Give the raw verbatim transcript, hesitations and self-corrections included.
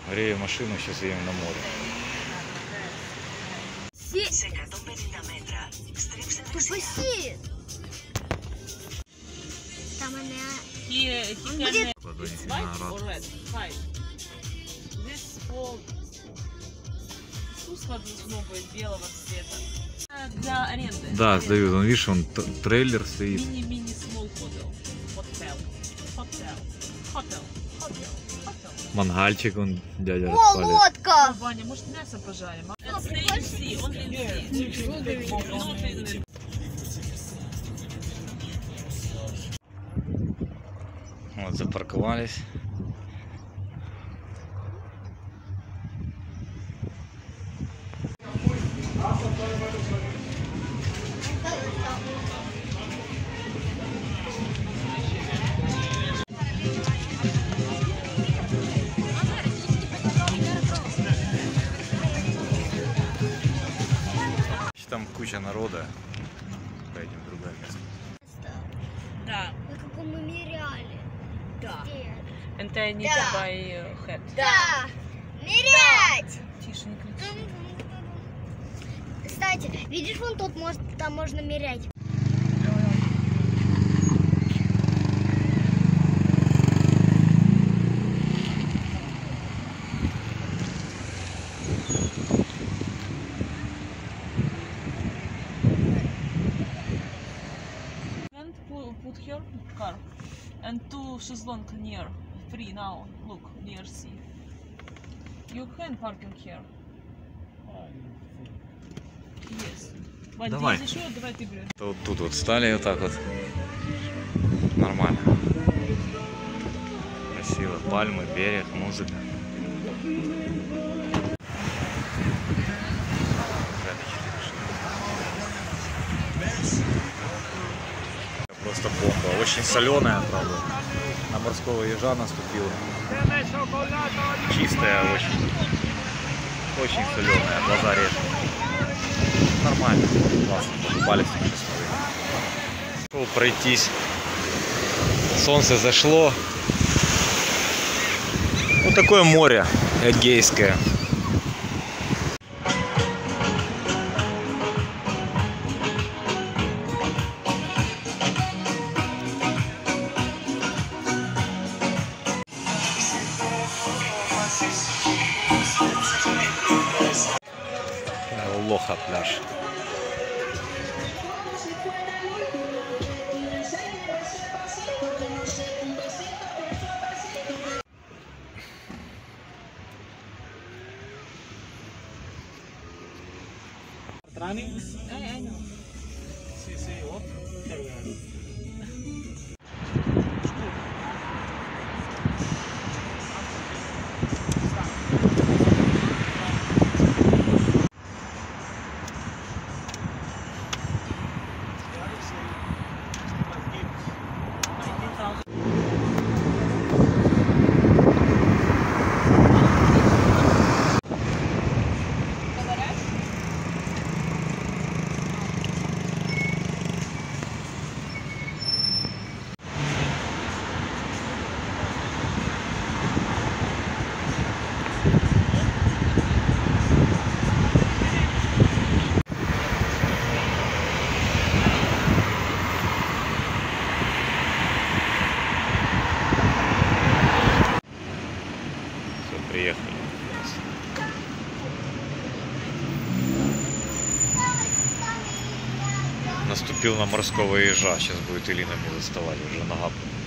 Грею машину, сейчас едем на море. Тупосі. Там мене... Для аренды. Да, сдают. Он, видишь, он трейлер стоит. Мини-мини small hotel. Hotel. Hotel. Hotel. Hotel. Hotel. Мангальчик, он дядя О, распалит. лодка! Ваня, может мясо пожарим? And stay in sea, only in sea. Вот, запарковались. Там куча народа. Пойдем в другое место. Да. Мы как мы миряли. Да. Где? And I need Да. to buy head. Да! Мирять! Тише, не кричи. Кстати, видишь, вон тут может, там можно мирять. And put here car and two шезлонг near free now. Look near sea. You can parking here. Yes. Вань, Давай. ты еще, давай ты говоришь. Вот тут вот стали вот так вот. Нормально. Красиво. Пальмы, берег, музыка. Просто бомба. Очень соленая, правда. На морского ежа наступила. Чистая очень. Очень соленая. Глаза режет. Нормально. Классно. Покупались сейчас. Пошел пройтись. Солнце зашло. Вот такое море Эгейское. Лоха пляж. Running? I, I know. Sì, sì, oh. Приехали. Наступил на морского ежа. Сейчас будет Илина мне доставать. Уже нога